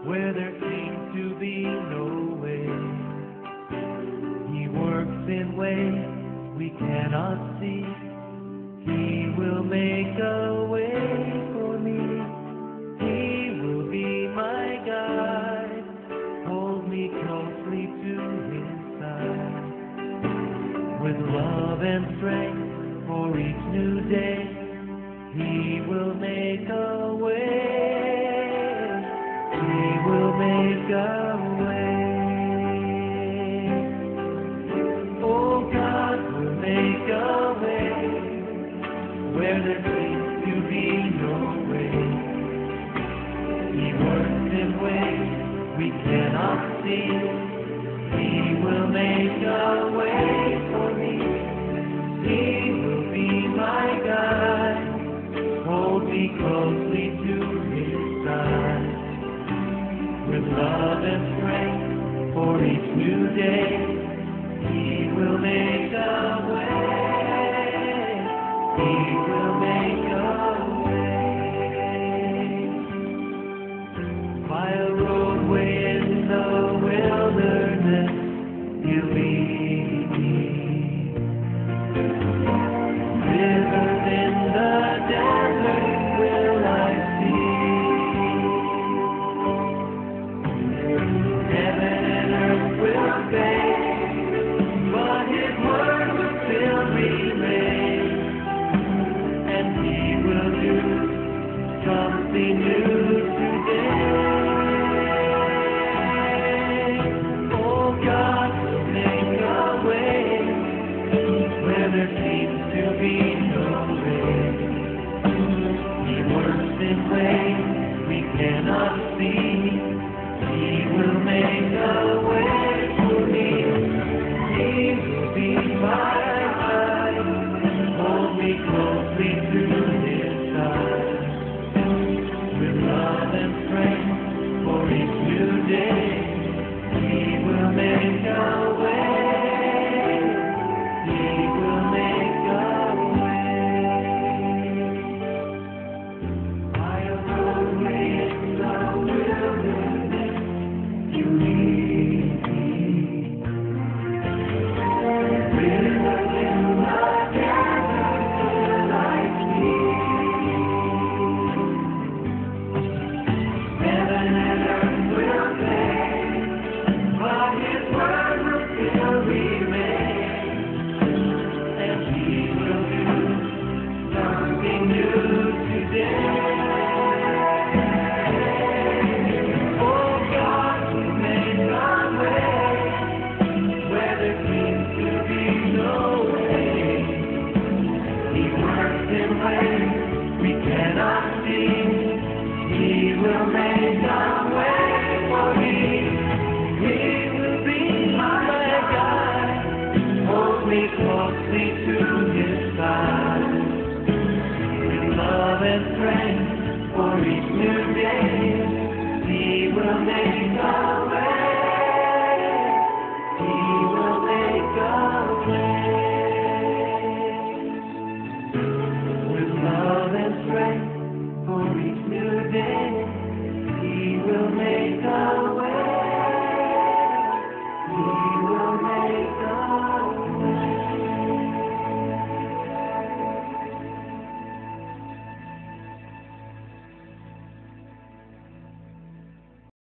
where there seems to be no way. He works in ways we cannot see. He will make a way for me. He will be my guide, hold me closely to his side. With love and strength for each new day, he will make a way. He will make a way. Oh, God will make a way where there seems to be no way. He works in ways we cannot see. He will make a way for me. He will be my guide, hold me closely to his side. With love and strength for each new day, he will make a way. He will make a way. By a roadway in the wilderness, he'll lead me. Rivers in the desert will I see. Heaven and earth will fade, but his word will still remain. And he will do something new today. Oh, God will make a way where there seems to be no way. He works in ways we cannot see. He will make a way for me. He will be my guide, hold me closely to his side. With love and strength for each new day, he will make a way. He will make a way. By a roadway in the wilderness, you lead me. Rivers in the desert will I see. Heaven and earth will fade, but his word will still remain. And he will do something new today. Oh, God will make a way where there seems to be no way. He works in ways we cannot see. He will make a way for me. He will be my guide, hold me closely to his side. With love and strength for each new day, he will make a way. He will make a way. With love and strength for each new day,